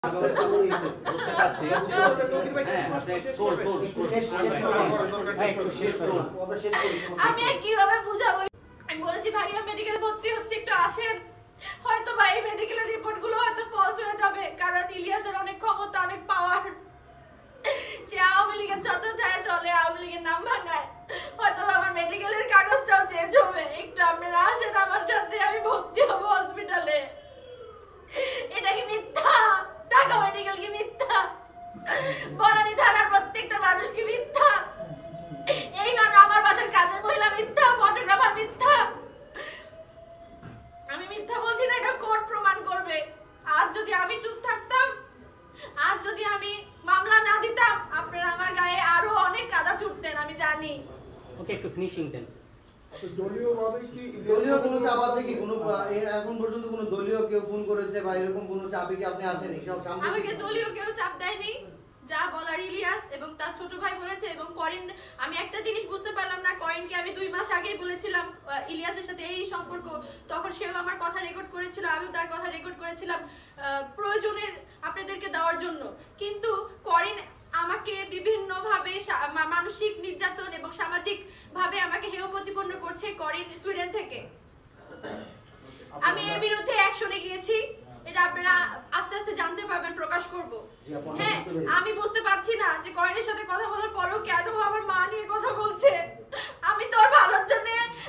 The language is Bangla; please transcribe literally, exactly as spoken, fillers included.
আমি কিভাবে বুঝাবো? আমি বলেছি ভাইয়া মেডিকেলে ভর্তি হচ্ছে, একটু আসেন। হয়তো ভাই মেডিকেলের রিপোর্ট গুলো হয়তো ফলস হয়ে যাবে, কারণ ইলিয়াসের অনেক ক্ষমতা, অনেক পাওয়ার। সে আওয়ামী লীগের ছত্র ছায়া চলে, আওয়ামী লীগের নাম ভাঙায়। হয়তো আমার মেডিকেলের কাগজটাও চেঞ্জ হবে। একটু আপনারা আসেন আমার সাথে, আমি ভর্তি হবো হসপিটালে। এটা কি মিথ্যা? ঢাকা মেডিকেল কি মিথ্যা? বনানী থানার প্রত্যেকটা মানুষ কি মিথ্যা? এই মানে আমার বাসার কাজের মহিলা মিথ্যা, ফটোগ্রাফার মিথ্যা। আমি মিথ্যা বলছি না, এটা কোর্ট প্রমাণ করবে। আজ যদি আমি চুপ থাকতাম, আজ যদি আমি মামলা না দিতাম, আপনারা আমার গায়ে আরো অনেক কাদা ছুটতেন, আমি জানি। ওকে, একটু ফিনিশিং দেন। দলীয় ভাবে কি দলীয় কোনো চাপ আছে কি? কোনো এখন পর্যন্ত কোনো দলীয় কেউ ফোন করেছে বা এরকম কোনো চাপে কি আপনি আছেন? সব সামনে আমাকে দলীয় কেউ চাপ দেয়নি। যা বলার ইলিয়াস এবং তার ছোট ভাই বলেছে। এবং করিন, আমি একটা জিনিস বুঝতে পারলাম না, করিনকে আমি দুই মাস আগেই বলেছিলাম ইলিয়াসের সাথে এই সম্পর্ক, তখন সেও আমার কথা রেকর্ড করেছিল, আমিও তার কথা রেকর্ড করেছিলাম প্রয়োজনের আপনাদেরকে দেওয়ার জন্য। কিন্তু করিন আমাকে বিভিন্ন ভাবে মানসিক নির্যাতন এবং সামাজিক ভাবে আমাকে হেয় প্রতিপন্ন করছে করিন সুইডেন থেকে। আমি এর বিরুদ্ধে অ্যাকশনে গিয়েছি, এটা আপনারা আস্তে আস্তে জানতে পারবেন, প্রকাশ করব। হ্যাঁ, আমি বুঝতে পারছি না যে করিনের সাথে কথা বলার পরেও কেন আমার মা নিয়ে কথা বলছে। আমি তোর ভালোর জন্য